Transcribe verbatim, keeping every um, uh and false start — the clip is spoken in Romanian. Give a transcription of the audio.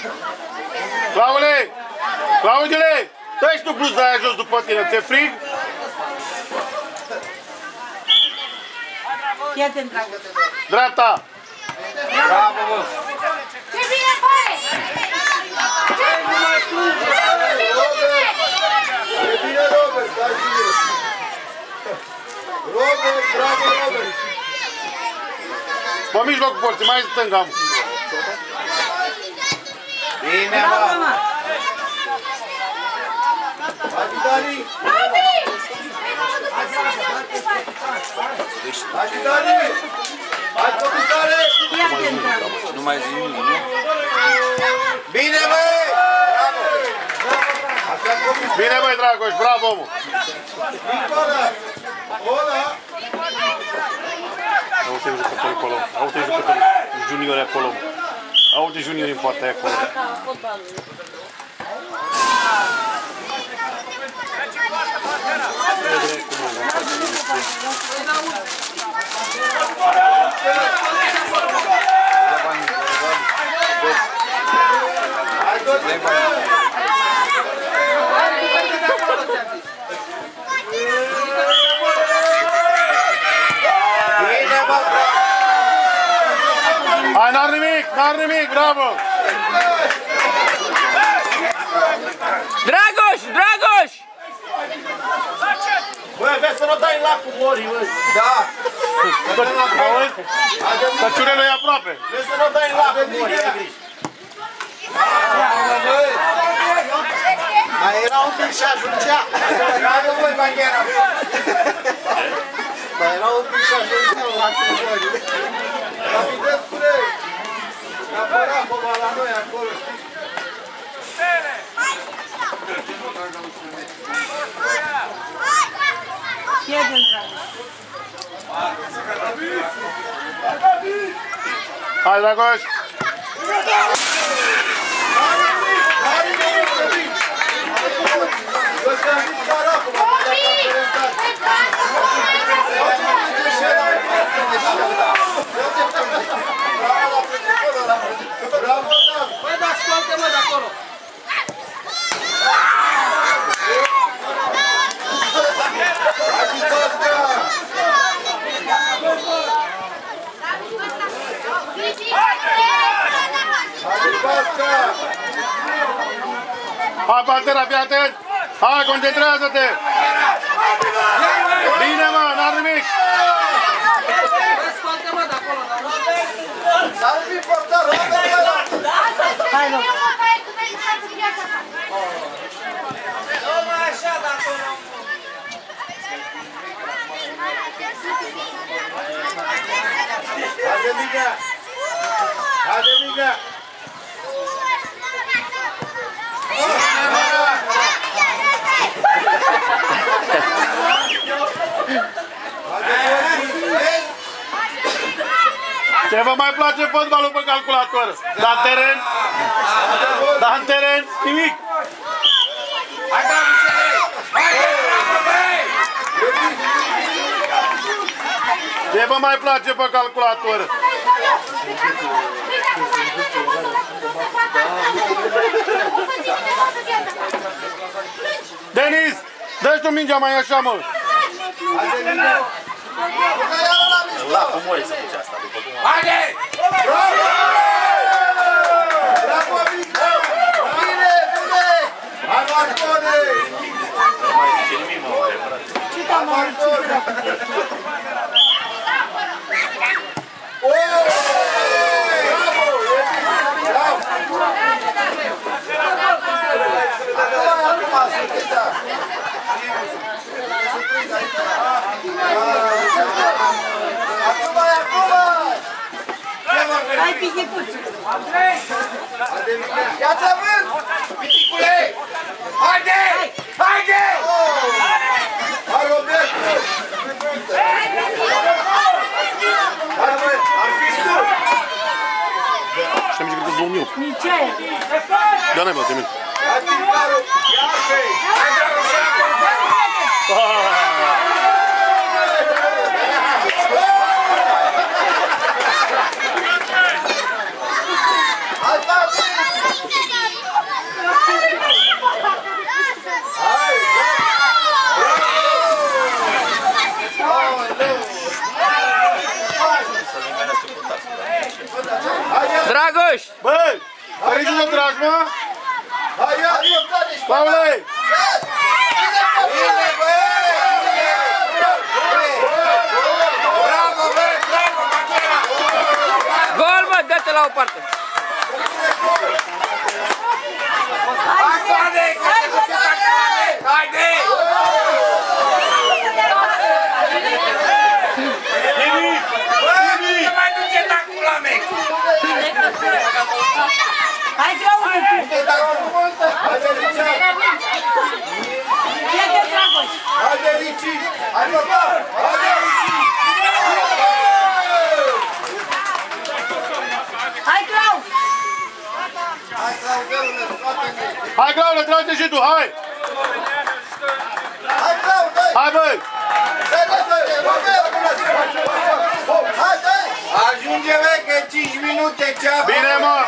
Claule! Claudile! Dă-i tu bluza aia jos după tine, ți-e frig? Ia te întreagă. Dreapta! Bravo, bă! Ce bine pare! Ce bine! E bine, Robert, dai bine! Robert, bravo, Robert! Pe mijlocul porții, mai stânga. Bine, bă! Hai, Dani! Hai, Dani! Hai, comisare! Ia te întreagă. Nu mai zi nimic, nu? Bine, băi! Bravo! Bine, băi, Dragoș, bravo, mă! Nicola! Ola! Auzi jucătorii acolo, auzi jucătorii juniori acolo. Auzi juniorii în poarta aia acolo. Hai, tot! Hai, n-ar nimic, n-ar nimic, bravo! Dragoș, Dragoș! Băi, vezi să nu dai în lac cu morii, băi! Da! Auzi? Căciurelul e aproape. Vezi să nu dai în lac cu morii, ai grijă! Mai era un pic și ajungea! Bravo, băi, Baghera! Mai era un pic și ajungea în lac cu morii! Rapidez, spune! Apăra cumva la noi acolo, știi? Ia te întreagă. Hai, Dragoș! Bravo, Dan! Băi, dar scoate-mă de acolo. Hai, Pantera, fii atent! Hai, concentrează-te! Bine, mă, n-ar nimic! Scoate-mă de acolo. Salvi portarul! Hai, loc. Haide, mica! Haide, mica! Ce vă mai place fotbalul pe calculator? Dar în teren? Dar în teren? Nimic! Hai, Dragoșele! Hai, bravo, băi! Ce vă mai place pe calculator? Denis, dă-și tu mingea mai așa, mă! La cum mori să duce asta după cum... Haide! Bravo! Bravo, mica! Bine, bine! Hai, Marcone! Nu mai zice nimic, mă, mă, frate. Ce te-am mai Hai, piticuțul! Ia-ți avânt! Piticule! Haide! Haide! Hai, Robert! Hai, băi, ar fi tu! Știu că două mii. Nici aia. Da, n-ai băut, Emil. Hai, Tincaru! Ia-te-i! Hai, Dragoșele! Hai, Tati! Dragoș! Băi! Aici nu tragi, mă? Hai, ia, ia, ia, Paule! bine, băi! Bravo, băi, bravo, Matera! Gol, mă, dă-te la o parte! Haide, că te duci acasă! Haide! Nimic! Nimic! Mai duce tacul la mec! Hai, Claudiu! Haide, Richard! Ia-te, Dragoș! Haide, Rici! Hai, papa! Haide, Rici! Hai, Clau! Hai, Claudeule, scoate-ne! Hai, Claude, trage și tu, hai! Hai, Claude! Hai, băi! Haide! Ajunge, mec, că cinci minute ceapă! Bine, mă!